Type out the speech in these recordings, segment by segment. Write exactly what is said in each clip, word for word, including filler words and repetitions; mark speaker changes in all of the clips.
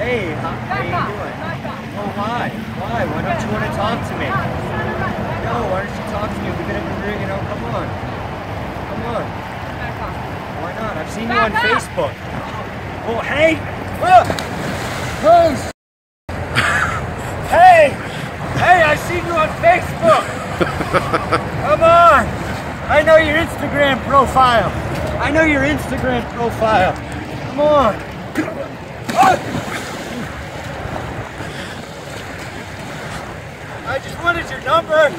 Speaker 1: Hey, how, how you doing? Oh, why? Why? Why don't you want to talk to me? No, why don't you talk to me? We've been, you know, come on. Come on. Why not? I've seen you on Facebook. Oh, hey! Oh! Oh, hey! Hey, I've seen you on Facebook! Come on! I know your Instagram profile. I know your Instagram profile. Come on. I just wanted your number.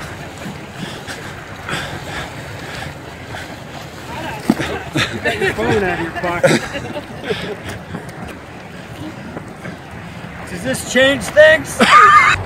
Speaker 2: Get your phone out of your pocket.
Speaker 1: Does this change things?